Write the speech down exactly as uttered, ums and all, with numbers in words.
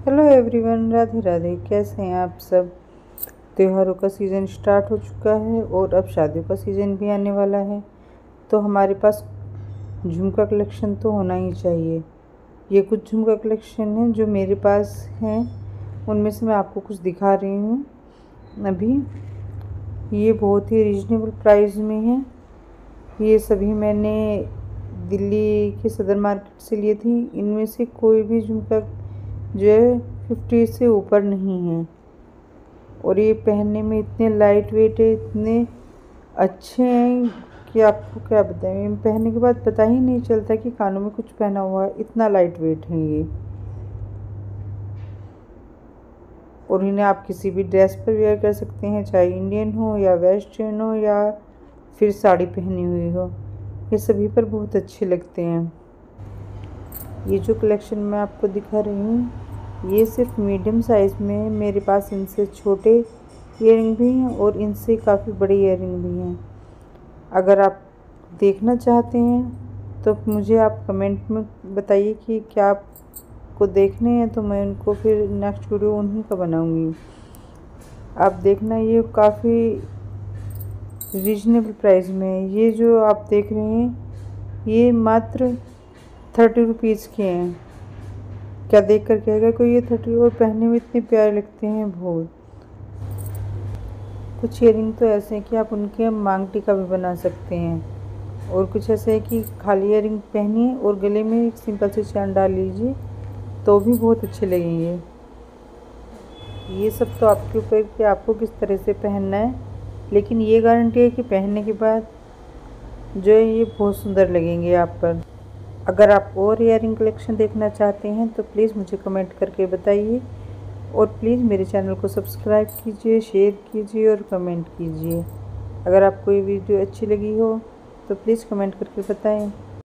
Hello everyone, Radhe Radhe. कैसे हैं आप सब। त्योहारों का सीज़न स्टार्ट हो चुका है और अब शादियों का सीज़न भी आने वाला है, तो हमारे पास झुमका कलेक्शन तो होना ही चाहिए। ये कुछ झुमका कलेक्शन है जो मेरे पास हैं, उनमें से मैं आपको कुछ दिखा रही हूँ अभी। ये बहुत ही रीजनेबल प्राइस में है। ये सभी मैंने दिल्ली के सदर मार्केट से लिए थी। इनमें से कोई भी झुमका जो है फिफ्टी से ऊपर नहीं है, और ये पहनने में इतने लाइट वेट है, इतने अच्छे हैं कि आपको क्या बताएं। पहनने के बाद पता ही नहीं चलता कि कानों में कुछ पहना हुआ है, इतना लाइट वेट है ये। और इन्हें आप किसी भी ड्रेस पर वेयर कर सकते हैं, चाहे इंडियन हो या वेस्टर्न हो या फिर साड़ी पहनी हुई हो, ये सभी पर बहुत अच्छे लगते हैं। ये जो कलेक्शन मैं आपको दिखा रही हूँ, ये सिर्फ मीडियम साइज़ में है। मेरे पास इनसे छोटे ईयरिंग भी हैं और इनसे काफ़ी बड़े ईयरिंग भी हैं। अगर आप देखना चाहते हैं तो मुझे आप कमेंट में बताइए कि क्या आपको देखने हैं, तो मैं उनको फिर नेक्स्ट वीडियो उन्हीं का बनाऊंगी। आप देखना, ये काफ़ी रीजनेबल प्राइस में है। ये जो आप देख रहे हैं ये मात्र थर्टी रुपीज़ के हैं। क्या देख कर कहेगा कोई ये थर्टी, और पहनने में इतने प्यारे लगते हैं बहुत। कुछ ईयरिंग तो ऐसे हैं कि आप उनके मांग टीका भी बना सकते हैं, और कुछ ऐसे है कि खाली ईयरिंग पहनिए और गले में एक सिंपल सी चैन डाल लीजिए तो भी बहुत अच्छे लगेंगे। ये सब तो आपके ऊपर कि आपको किस तरह से पहनना है, लेकिन ये गारंटी है कि पहनने के बाद जो है ये बहुत सुंदर लगेंगे आप पर। अगर आप और ईयरिंग कलेक्शन देखना चाहते हैं तो प्लीज़ मुझे कमेंट करके बताइए, और प्लीज़ मेरे चैनल को सब्सक्राइब कीजिए, शेयर कीजिए और कमेंट कीजिए। अगर आपको ये वीडियो अच्छी लगी हो तो प्लीज़ कमेंट करके बताएं।